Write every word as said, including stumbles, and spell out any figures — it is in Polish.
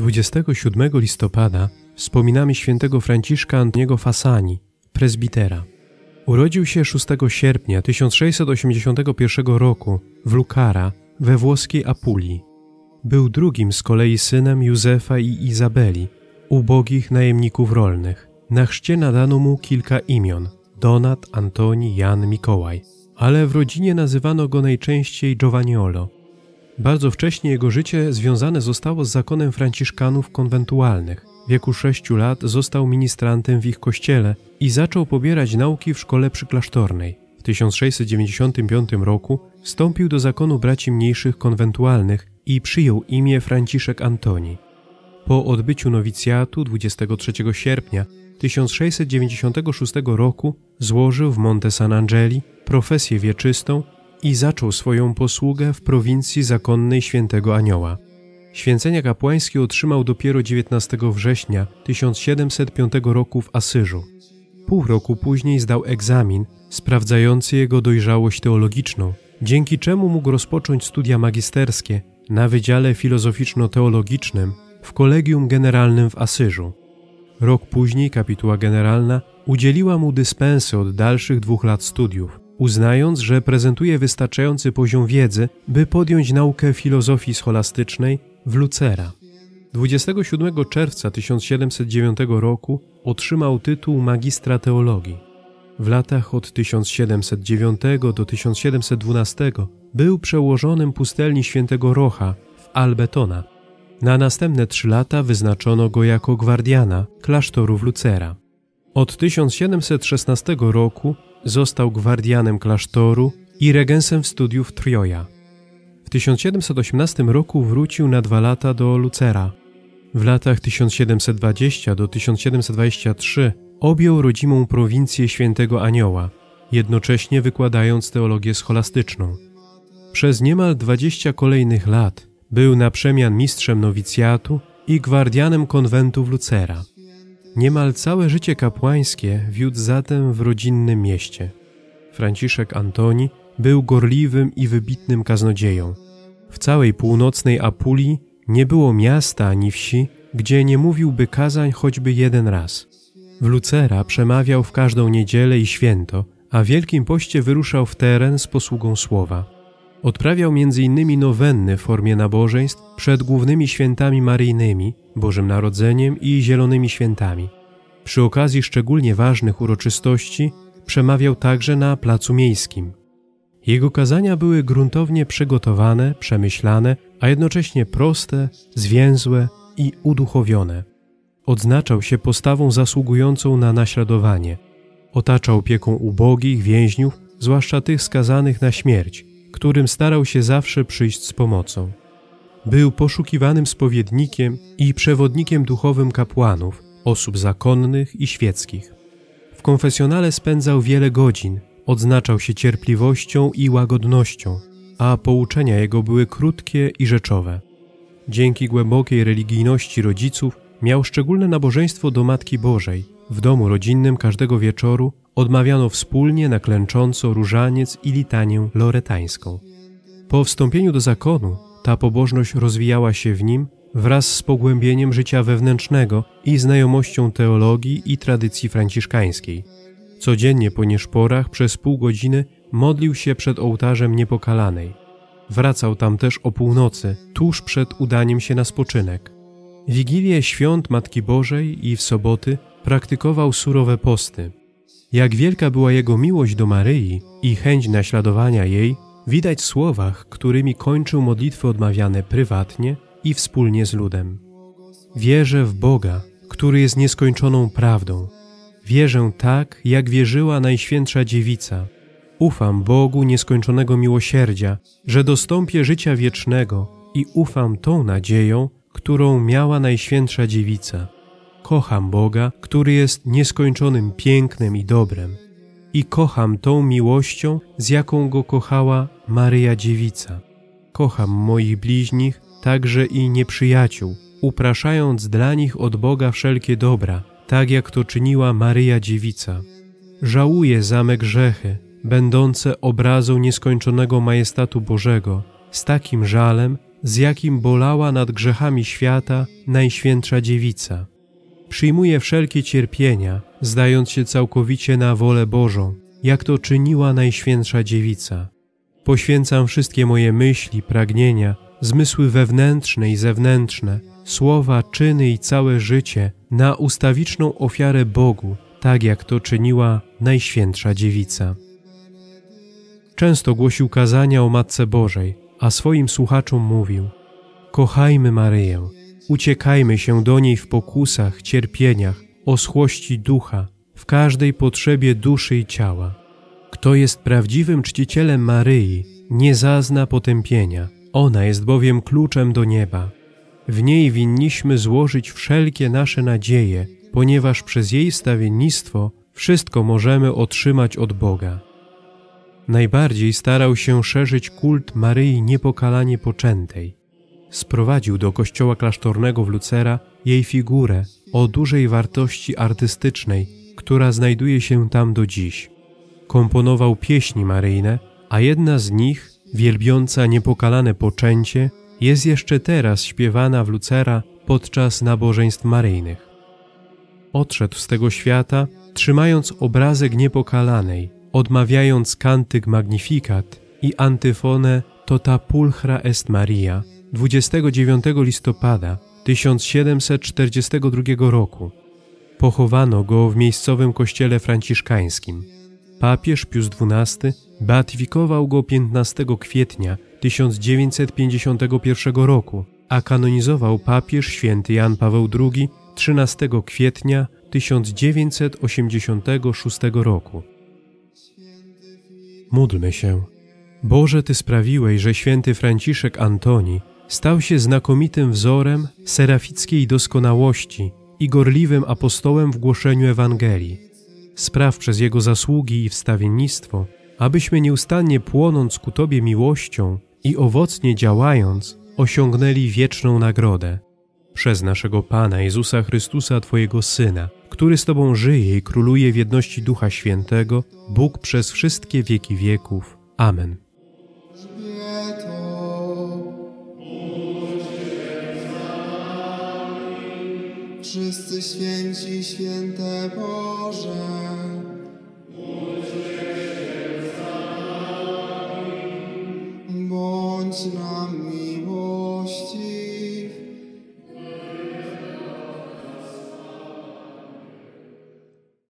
dwudziestego siódmego listopada wspominamy świętego Franciszka Antoniego Fasani, prezbitera. Urodził się szóstego sierpnia tysiąc sześćset osiemdziesiątego pierwszego roku w Lucara we włoskiej Apulii. Był drugim z kolei synem Józefa i Izabeli, ubogich najemników rolnych. Na chrzcie nadano mu kilka imion: Donat, Antoni, Jan, Mikołaj, ale w rodzinie nazywano go najczęściej Giovanniolo. Bardzo wcześnie jego życie związane zostało z zakonem franciszkanów konwentualnych. W wieku sześciu lat został ministrantem w ich kościele i zaczął pobierać nauki w szkole przyklasztornej. W tysiąc sześćset dziewięćdziesiątym piątym roku wstąpił do zakonu braci mniejszych konwentualnych i przyjął imię Franciszek Antoni. Po odbyciu nowicjatu dwudziestego trzeciego sierpnia tysiąc sześćset dziewięćdziesiątego szóstego roku złożył w Monte San Angeli profesję wieczystą i zaczął swoją posługę w prowincji zakonnej Świętego Anioła. Święcenia kapłańskie otrzymał dopiero dziewiętnastego września tysiąc siedemset piątego roku w Asyżu. Pół roku później zdał egzamin sprawdzający jego dojrzałość teologiczną, dzięki czemu mógł rozpocząć studia magisterskie na Wydziale Filozoficzno-Teologicznym w Kolegium Generalnym w Asyżu. Rok później kapituła generalna udzieliła mu dyspensy od dalszych dwóch lat studiów, uznając, że prezentuje wystarczający poziom wiedzy, by podjąć naukę filozofii scholastycznej w Lucera. dwudziestego siódmego czerwca tysiąc siedemset dziewiątego roku otrzymał tytuł magistra teologii. W latach od tysiąc siedemset dziewiątego do tysiąc siedemset dwunastego był przełożonym pustelni świętego Rocha w Albetona. Na następne trzy lata wyznaczono go jako gwardiana klasztorów Lucera. Od tysiąc siedemset szesnastego roku został gwardianem klasztoru i regensem studiów Trioja. W tysiąc siedemset osiemnastym roku wrócił na dwa lata do Lucera. W latach tysiąc siedemset dwudziestym do tysiąc siedemset dwudziestego trzeciego objął rodzimą prowincję Świętego Anioła, jednocześnie wykładając teologię scholastyczną. Przez niemal dwadzieścia kolejnych lat był na przemian mistrzem nowicjatu i gwardianem konwentów Lucera. Niemal całe życie kapłańskie wiódł zatem w rodzinnym mieście. Franciszek Antoni był gorliwym i wybitnym kaznodzieją. W całej północnej Apulii nie było miasta ani wsi, gdzie nie mówiłby kazań choćby jeden raz. W Lucera przemawiał w każdą niedzielę i święto, a w Wielkim Poście wyruszał w teren z posługą słowa. Odprawiał między innymi nowenny w formie nabożeństw przed głównymi świętami maryjnymi, Bożym Narodzeniem i Zielonymi Świętami. Przy okazji szczególnie ważnych uroczystości przemawiał także na placu miejskim. Jego kazania były gruntownie przygotowane, przemyślane, a jednocześnie proste, zwięzłe i uduchowione. Odznaczał się postawą zasługującą na naśladowanie. Otaczał opieką ubogich, więźniów, zwłaszcza tych skazanych na śmierć, którym starał się zawsze przyjść z pomocą. Był poszukiwanym spowiednikiem i przewodnikiem duchowym kapłanów, osób zakonnych i świeckich. W konfesjonale spędzał wiele godzin, odznaczał się cierpliwością i łagodnością, a pouczenia jego były krótkie i rzeczowe. Dzięki głębokiej religijności rodziców miał szczególne nabożeństwo do Matki Bożej. W domu rodzinnym każdego wieczoru odmawiano wspólnie na klęcząco różaniec i litanię loretańską. Po wstąpieniu do zakonu ta pobożność rozwijała się w nim wraz z pogłębieniem życia wewnętrznego i znajomością teologii i tradycji franciszkańskiej. Codziennie po nieszporach przez pół godziny modlił się przed ołtarzem Niepokalanej. Wracał tam też o północy, tuż przed udaniem się na spoczynek. Wigilię świąt Matki Bożej i w soboty praktykował surowe posty. Jak wielka była jego miłość do Maryi i chęć naśladowania jej, widać w słowach, którymi kończył modlitwy odmawiane prywatnie i wspólnie z ludem. Wierzę w Boga, który jest nieskończoną prawdą. Wierzę tak, jak wierzyła Najświętsza Dziewica. Ufam Bogu nieskończonego miłosierdzia, że dostąpię życia wiecznego i ufam tą nadzieją, którą miała Najświętsza Dziewica. Kocham Boga, który jest nieskończonym pięknem i dobrem. I kocham tą miłością, z jaką Go kochała Maryja Dziewica. Kocham moich bliźnich, także i nieprzyjaciół, upraszając dla nich od Boga wszelkie dobra, tak jak to czyniła Maryja Dziewica. Żałuję za me grzechy, będące obrazą nieskończonego majestatu Bożego, z takim żalem, z jakim bolała nad grzechami świata Najświętsza Dziewica. Przyjmuje wszelkie cierpienia, zdając się całkowicie na wolę Bożą, jak to czyniła Najświętsza Dziewica. Poświęcam wszystkie moje myśli, pragnienia, zmysły wewnętrzne i zewnętrzne, słowa, czyny i całe życie na ustawiczną ofiarę Bogu, tak jak to czyniła Najświętsza Dziewica. Często głosił kazania o Matce Bożej, a swoim słuchaczom mówił: kochajmy Maryję, uciekajmy się do niej w pokusach, cierpieniach, oschłości ducha, w każdej potrzebie duszy i ciała. Kto jest prawdziwym czcicielem Maryi, nie zazna potępienia. Ona jest bowiem kluczem do nieba. W niej winniśmy złożyć wszelkie nasze nadzieje, ponieważ przez jej wstawiennictwo wszystko możemy otrzymać od Boga. Najbardziej starał się szerzyć kult Maryi Niepokalanie Poczętej. Sprowadził do kościoła klasztornego w Lucera jej figurę o dużej wartości artystycznej, która znajduje się tam do dziś. Komponował pieśni maryjne, a jedna z nich, wielbiąca niepokalane poczęcie, jest jeszcze teraz śpiewana w Lucera podczas nabożeństw maryjnych. Odszedł z tego świata, trzymając obrazek niepokalanej, odmawiając kantyk Magnificat i antyfonę Tota pulchra est Maria dwudziestego dziewiątego listopada tysiąc siedemset czterdziestego drugiego roku. Pochowano go w miejscowym kościele franciszkańskim. Papież Pius dwunasty beatyfikował go piętnastego kwietnia tysiąc dziewięćset pięćdziesiątego pierwszego roku, a kanonizował papież święty Jan Paweł drugi trzynastego kwietnia tysiąc dziewięćset osiemdziesiątego szóstego roku. Módlmy się. Boże, Ty sprawiłeś, że święty Franciszek Antoni stał się znakomitym wzorem serafickiej doskonałości i gorliwym apostołem w głoszeniu Ewangelii. Spraw przez jego zasługi i wstawiennictwo, abyśmy nieustannie płonąc ku Tobie miłością i owocnie działając, osiągnęli wieczną nagrodę. Przez naszego Pana Jezusa Chrystusa, Twojego Syna, który z Tobą żyje i króluje w jedności Ducha Świętego, Bóg przez wszystkie wieki wieków. Amen. Wszyscy święci, święte Boże.